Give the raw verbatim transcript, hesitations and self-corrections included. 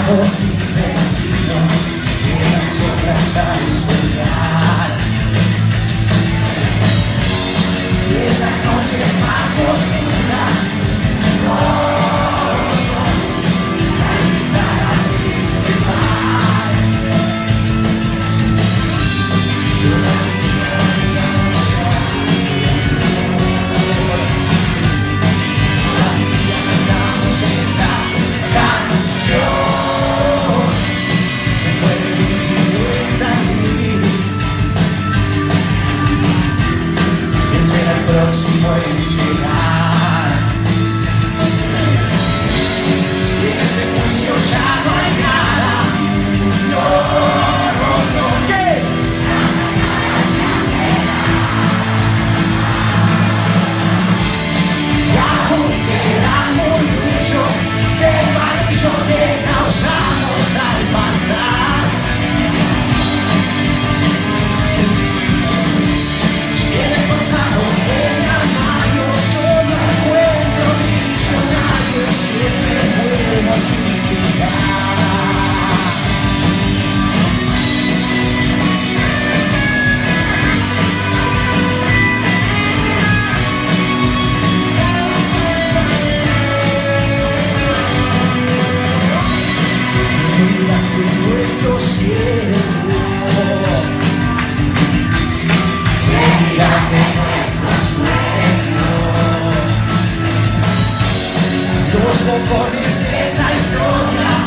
por mi destino, que las horas a desvelar. Si en las noches más oscuras los dos la guitarra principal, todavía no se todavía cantamos esta canción que fue dirigido en salir. ¿Quién será el próximo en llegar? Si en ese juicio ya no hay nada, no, no, no, ¿qué? Y aún quedan muchos del barullo que causamos al pasar. Si en el pasado era mayo, solo encuentro diccionario, siempre vuelvo a suicidar. Mira que nuestro cielo, mira que nuestro sueño, los bocones de esta historia